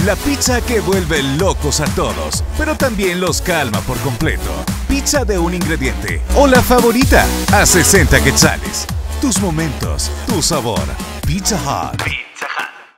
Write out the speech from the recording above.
La pizza que vuelve locos a todos, pero también los calma por completo. Pizza de un ingrediente o la favorita a 60 quetzales. Tus momentos, tu sabor. Pizza Hut.